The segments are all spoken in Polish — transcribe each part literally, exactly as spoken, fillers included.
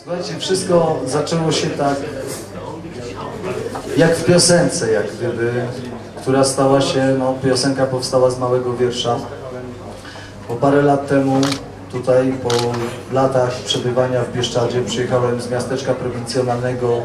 Słuchajcie, wszystko zaczęło się tak jak w piosence, jak gdyby, która stała się, no piosenka powstała z małego wiersza. Bo parę lat temu, tutaj po latach przebywania w Bieszczadzie, przyjechałem z miasteczka prowincjonalnego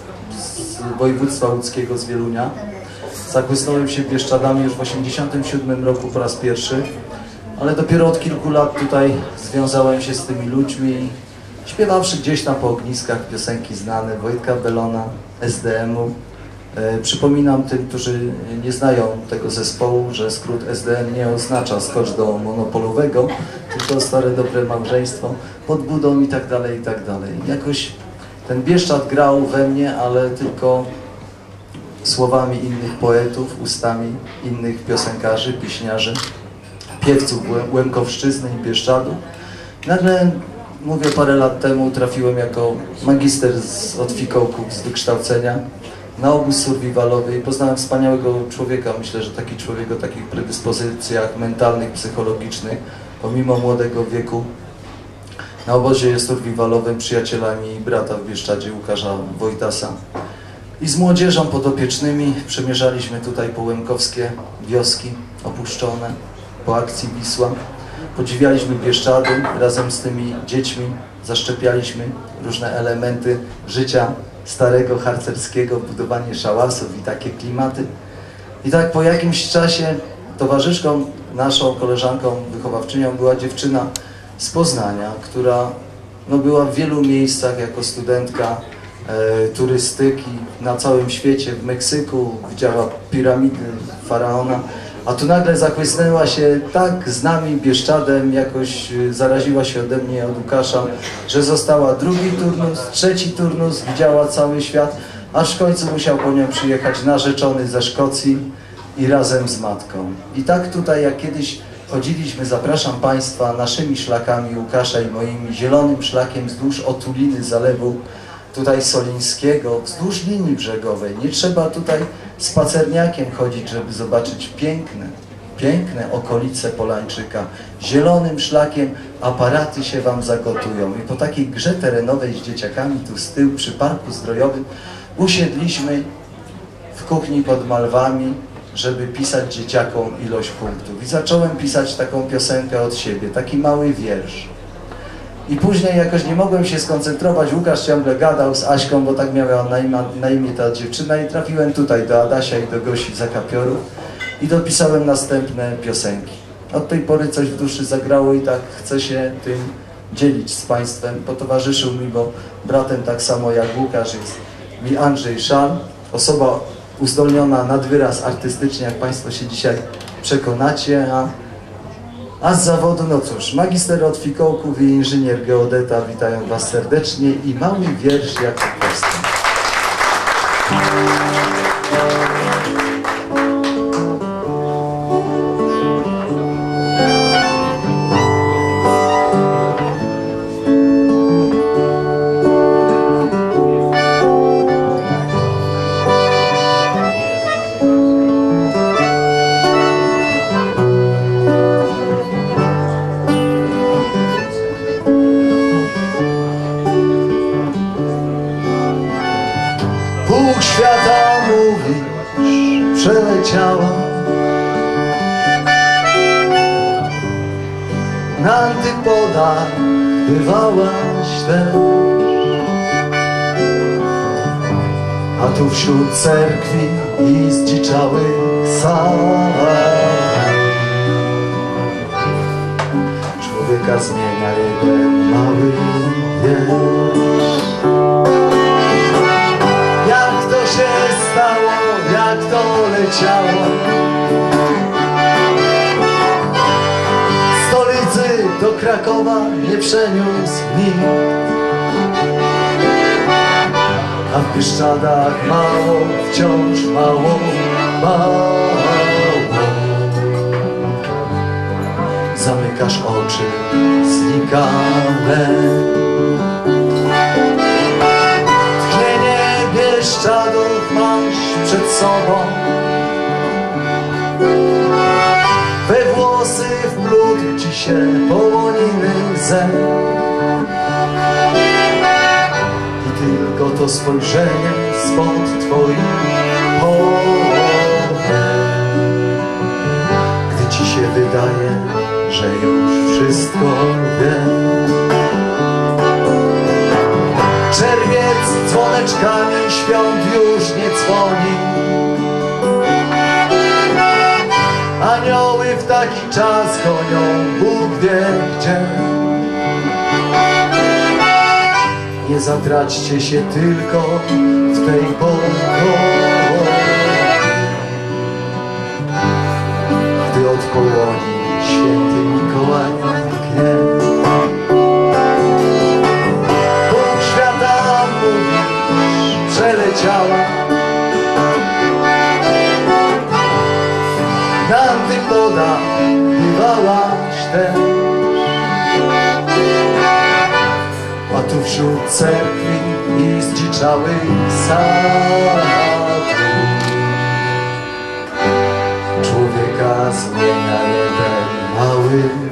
z województwa łódzkiego, z Wielunia. Zachłysnąłem się Bieszczadami już w osiemdziesiątym siódmym roku po raz pierwszy, ale dopiero od kilku lat tutaj związałem się z tymi ludźmi, śpiewawszy gdzieś tam po ogniskach piosenki znane Wojtka Belona, S D M-u. E, przypominam tym, którzy nie znają tego zespołu, że skrót S D M nie oznacza skocz do monopolowego, tylko stare dobre małżeństwo, pod budą i tak dalej, i tak dalej. Jakoś ten Bieszczad grał we mnie, ale tylko słowami innych poetów, ustami innych piosenkarzy, pieśniarzy, piewców Łemkowszczyzny i Bieszczadu. Nagle, mówię, parę lat temu trafiłem jako magister z, od fikołków z wykształcenia na obóz survivalowy i poznałem wspaniałego człowieka. Myślę, że taki człowiek o takich predyspozycjach mentalnych, psychologicznych, pomimo młodego wieku, na obozie survivalowym przyjacielami brata w Bieszczadzie, Łukasza Wojtasa. I z młodzieżą podopiecznymi przemierzaliśmy tutaj po łemkowskie wioski opuszczone, po akcji Wisła. Podziwialiśmy Bieszczady, razem z tymi dziećmi zaszczepialiśmy różne elementy życia starego, harcerskiego, budowanie szałasów i takie klimaty. I tak po jakimś czasie towarzyszką, naszą koleżanką, wychowawczynią była dziewczyna z Poznania, która no, była w wielu miejscach jako studentka e, turystyki na całym świecie, w Meksyku, widziała piramidy faraona. A tu nagle zachłysnęła się tak z nami, Bieszczadem, jakoś zaraziła się ode mnie, od Łukasza, że została drugi turnus, trzeci turnus, widziała cały świat, aż w końcu musiał po nią przyjechać narzeczony ze Szkocji i razem z matką. I tak tutaj, jak kiedyś chodziliśmy, zapraszam Państwa, naszymi szlakami, Łukasza i moimi, zielonym szlakiem wzdłuż otuliny zalewu tutaj Solińskiego, wzdłuż linii brzegowej. Nie trzeba tutaj spacerniakiem chodzić, żeby zobaczyć piękne, piękne okolice Polańczyka. Zielonym szlakiem aparaty się Wam zagotują. I po takiej grze terenowej z dzieciakami tu z tyłu przy parku zdrojowym usiedliśmy w kuchni pod Malwami, żeby pisać dzieciakom ilość punktów. I zacząłem pisać taką piosenkę od siebie, taki mały wiersz. I później jakoś nie mogłem się skoncentrować, Łukasz ciągle gadał z Aśką, bo tak miała na imię, na imię ta dziewczyna, i trafiłem tutaj do Adasia i do Gosi Zakapiorów i dopisałem następne piosenki. Od tej pory coś w duszy zagrało i tak chcę się tym dzielić z Państwem. Potowarzyszył mi, bo bratem tak samo jak Łukasz jest mi Andrzej Szal, osoba uzdolniona nad wyraz artystycznie, jak Państwo się dzisiaj przekonacie, a A z zawodu, no cóż, magister od fikołków i inżynier geodeta witają Was serdecznie i mały wiersz jak powstał. Pół świata, mówisz, przeleciała, na antypodach bywałaś też, a tu wśród cerkwi i zdziczałych sal człowieka zmienia jeden mały wiersz. Jak to leciało z stolicy do Krakowa nie przeniósł nikt, a w Bieszczadach mało, wciąż mało, mało. Zamykasz oczy znikane, Bieszczadów masz przed sobą, we włosy wplótł ci się połoniny zen. to spojrzenie spod twoich powiek, gdy ci się wydaje, że już wszystko wiem. Czerwiec dzwoneczkami świąt już nie dzwoni, anioły w taki czas gonią Bóg wie gdzie. Nie zatraćcie się tylko w tej pokoju, gdy od połoni święty Mikołaj mknie. Bóg świata mówisz przeleciała, na antypodach bywałaś też, a tu wśród cerkwi i zdziczałych sadów człowieka zmienia jeden mały